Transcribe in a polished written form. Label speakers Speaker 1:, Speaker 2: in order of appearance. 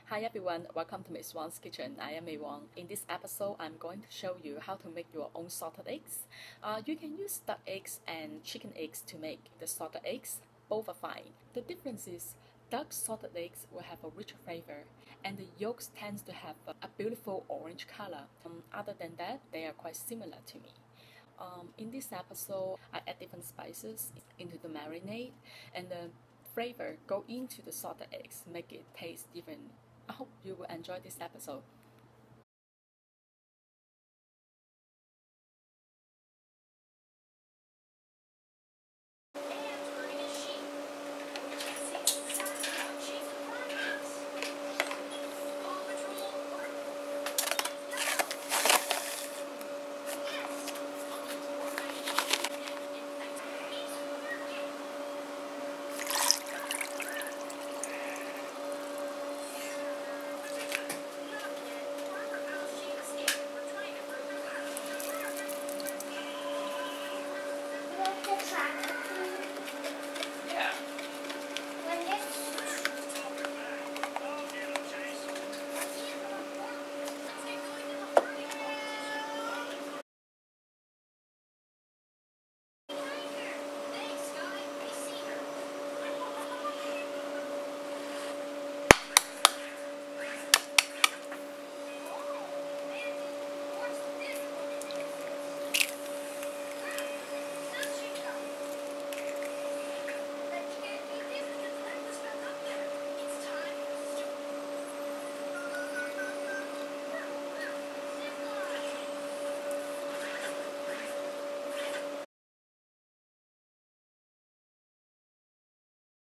Speaker 1: Hi everyone, welcome to Miss Wang's Kitchen. I am Mei Wang. In this episode, I'm going to show you how to make your own salted eggs. You can use duck eggs and chicken eggs to make the salted eggs. Both are fine. The difference is duck salted eggs will have a richer flavor and the yolks tends to have a beautiful orange color. Other than that, they are quite similar to me. In this episode, I add different spices into the marinade and the flavor go into the salted eggs, make it taste different. I hope you will enjoy this episode.